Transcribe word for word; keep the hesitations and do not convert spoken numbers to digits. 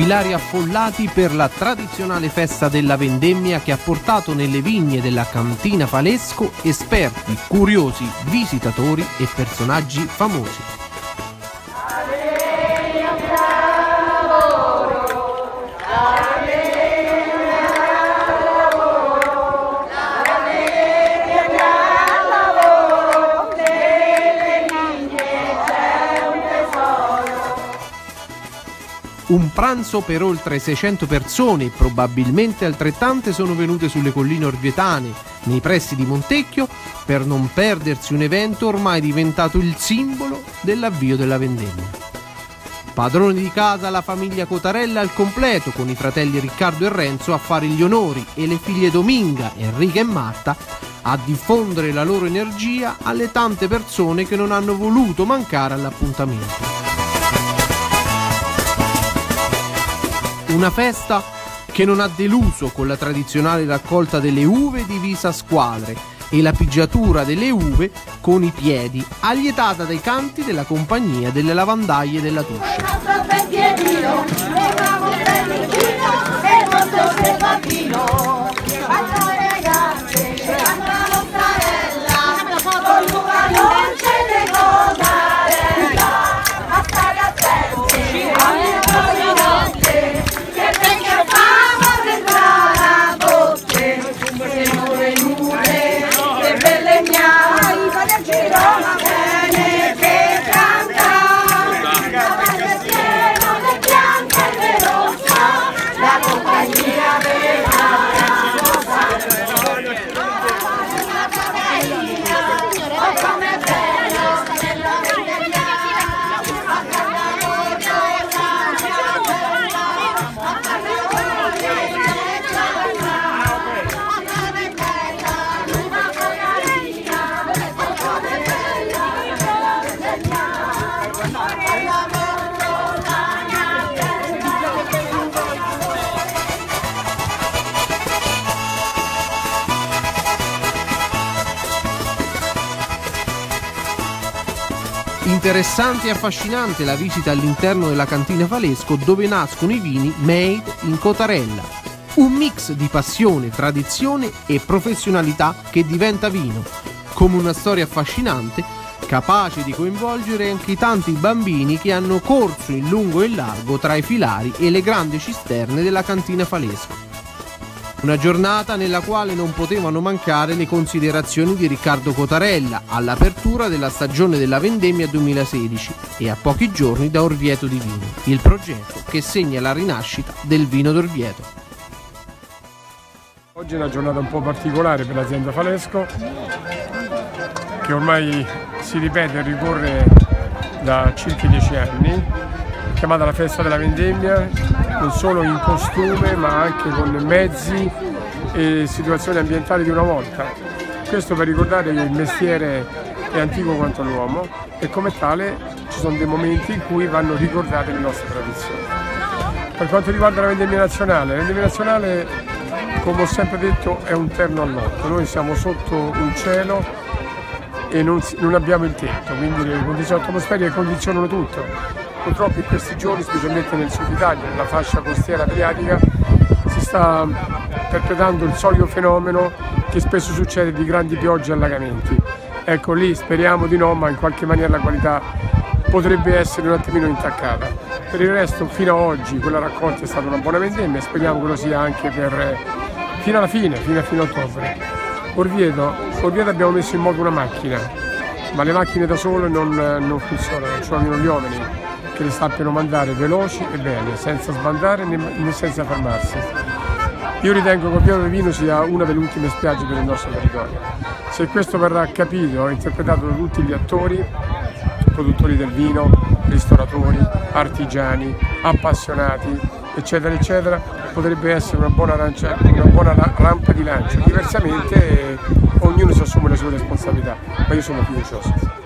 Filari affollati per la tradizionale festa della vendemmia che ha portato nelle vigne della Cantina Falesco esperti, curiosi, visitatori e personaggi famosi. Un pranzo per oltre seicento persone e probabilmente altrettante sono venute sulle colline orvietane, nei pressi di Montecchio, per non perdersi un evento ormai diventato il simbolo dell'avvio della vendemmia. Padroni di casa la famiglia Cotarella al completo, con i fratelli Riccardo e Renzo a fare gli onori e le figlie Dominga, Enrica e Marta a diffondere la loro energia alle tante persone che non hanno voluto mancare all'appuntamento. Una festa che non ha deluso, con la tradizionale raccolta delle uve divisa a squadre e la pigiatura delle uve con i piedi, allietata dai canti della compagnia delle lavandaie della Tuscia. Interessante e affascinante la visita all'interno della Cantina Falesco, dove nascono i vini made in Cotarella. Un mix di passione, tradizione e professionalità che diventa vino, come una storia affascinante, capace di coinvolgere anche i tanti bambini che hanno corso in lungo e in largo tra i filari e le grandi cisterne della Cantina Falesco. Una giornata nella quale non potevano mancare le considerazioni di Riccardo Cotarella all'apertura della stagione della vendemmia duemilasedici e a pochi giorni da Orvieto di Vino, il progetto che segna la rinascita del vino d'Orvieto. Oggi è una giornata un po' particolare per l'azienda Falesco, che ormai si ripete e ricorre da circa dieci anni, chiamata la festa della vendemmia, non solo in costume ma anche con mezzi e situazioni ambientali di una volta. Questo per ricordare che il mestiere è antico quanto l'uomo e come tale ci sono dei momenti in cui vanno ricordate le nostre tradizioni. Per quanto riguarda la vendemmia nazionale, la vendemmia nazionale, come ho sempre detto, è un terno all'otto. Noi siamo sotto un cielo e non, non abbiamo il tetto, quindi le condizioni atmosferiche condizionano tutto. Purtroppo in questi giorni, specialmente nel sud Italia, nella fascia costiera adriatica, si sta perpetrando il solito fenomeno che spesso succede di grandi piogge e allagamenti. Ecco, lì speriamo di no, ma in qualche maniera la qualità potrebbe essere un attimino intaccata. Per il resto, fino ad oggi, quella raccolta è stata una buona vendemmia e speriamo che lo sia anche per, fino alla fine, fino a fine ottobre. Orvieto, Orvieto abbiamo messo in moto una macchina, ma le macchine da sole non, non funzionano, ci vogliono gli uomini che le sappiano mandare veloci e bene, senza sbandare né, né senza fermarsi. Io ritengo che Orvieto di Vino sia una delle ultime spiagge per il nostro territorio. Se questo verrà capito e interpretato da tutti gli attori, produttori del vino, ristoratori, artigiani, appassionati, eccetera, eccetera, potrebbe essere una buona, rancia, una buona rampa di lancio. Diversamente eh, ognuno si assume le sue responsabilità, ma io sono fiducioso.